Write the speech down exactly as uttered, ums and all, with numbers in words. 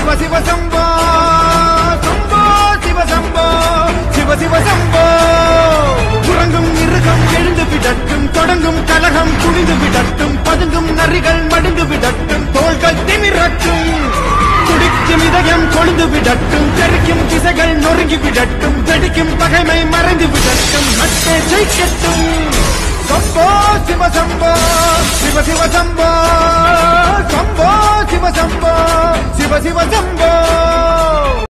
சிவ சிவ சம்போ சம்போ சிவ சம்போ சிவ சிவ சம்போ உறங்கும் மிருகம் எழுந்து விடட்டும் தொடங்கும் கலகம் குனிந்து விடட்டும் பதுங்கும் நரிகள் மடிந்து விடட்டும் தோள்கள் திமிரட்டும் துடிக்கும் இதயம் கொழுந்து விடட்டும் தெரிக்கும் திசைகள் நொறுங்கி விடட்டும் வெடிக்கும் பகைமை மறைந்து விடட்டும் நட்பே ஜெயிக்கட்டும் சம்போ சிவ சம்போ சிவ சிவ சம்போ சம்போ சிவ சம்போ சிவ சிவ சம்போ